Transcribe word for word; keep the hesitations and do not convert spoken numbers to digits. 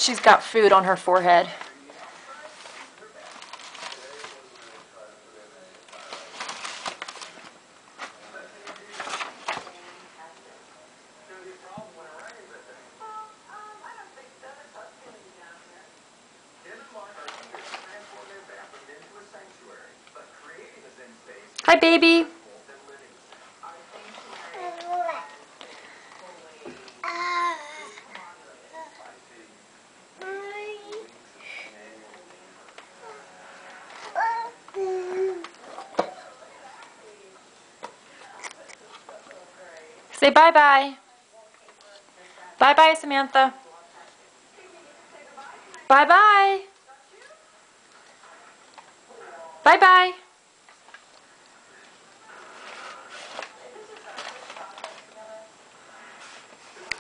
She's got food on her forehead. Hi, baby. Say bye-bye. Bye-bye, Samantha. Bye-bye. Bye-bye.